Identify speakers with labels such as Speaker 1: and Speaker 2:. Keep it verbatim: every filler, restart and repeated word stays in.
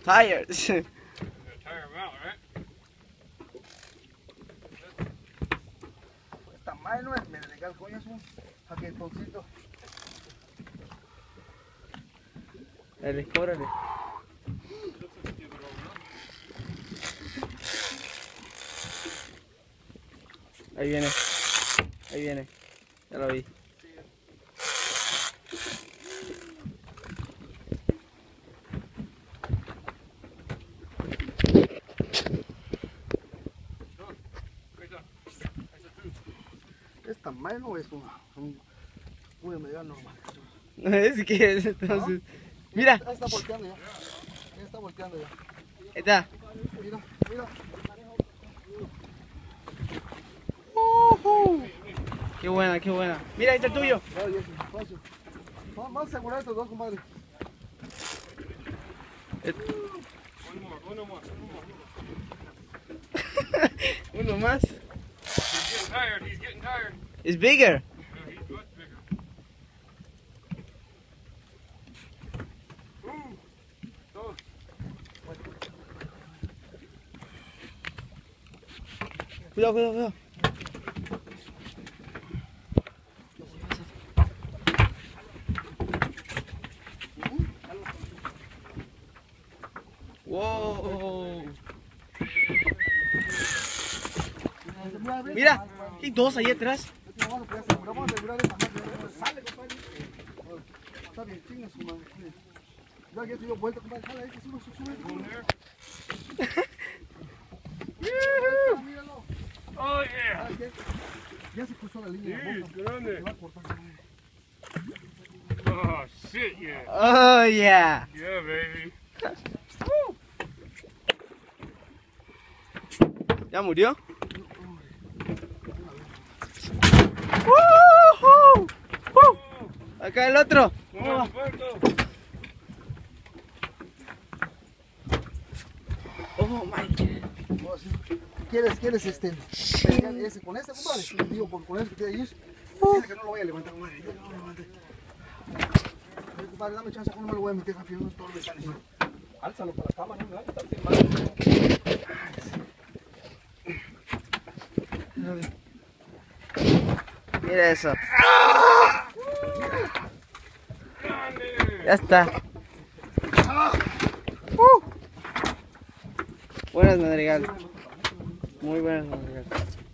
Speaker 1: Tired.
Speaker 2: Tire him out, right?
Speaker 3: Esta madre no es legal, coño, es un jaquetoncito.
Speaker 1: Dale, órale. Ahí viene. Ahí viene. Ya lo vi.
Speaker 3: Esta madre no es un, un, un mediano normal.
Speaker 1: Es que es entonces. Mira.
Speaker 3: Ahí está volteando ya. Ahí está volteando ya.
Speaker 1: Ahí está.
Speaker 3: Mira, mira.
Speaker 1: Uh-huh. Qué buena, qué buena. Mira, ahí está el tuyo.
Speaker 3: Claro, ya es un espacio. Vamos a asegurar estos dos, compadre.
Speaker 2: One more, uno más, uno más.
Speaker 1: Uno más.
Speaker 2: He's getting tired, he's getting tired.
Speaker 1: It's bigger.
Speaker 2: Yeah, he's much bigger. Ooh, dos.
Speaker 1: Cuidado, cuidado, cuidado. Wow. Mira, hay dos ahí atrás.
Speaker 3: Vamos a asegurar, vamos a asegurar esta madre. Sale, compadre. Está bien, chinga su madre. Ya que estoy yo vuelta, compadre. Jala ahí, que sube, sube, sube. Míralo.
Speaker 2: Oh yeah.
Speaker 3: Ah, ya, ya se cruzó la línea.
Speaker 2: Sí,
Speaker 3: Boca.
Speaker 2: grande.
Speaker 3: Se va a cortar.
Speaker 2: Oh shit, yeah.
Speaker 1: Oh yeah.
Speaker 2: Yeah, baby.
Speaker 1: ¿Ya murió? ¡Woohoo! ¡Uh! Acá el otro.
Speaker 2: Come on, Puerto.
Speaker 1: Oh my God.
Speaker 3: Oh, sí. ¿Quieres, quieres este? Ese, con este, compadre. Digo, con, con ese que tiene ahí. Dile que no lo voy a levantar, compadre. Dile que no lo levante. Oye, compadre, dame chance, no me lo voy a meter rápido. No es todo lo que está encima.
Speaker 2: Álzalo para la cámara, ¿no? Está
Speaker 1: Mira eso.
Speaker 2: grande.
Speaker 1: Ya está. Uh. Buenas, Madrigal. Muy buenas, Madrigal.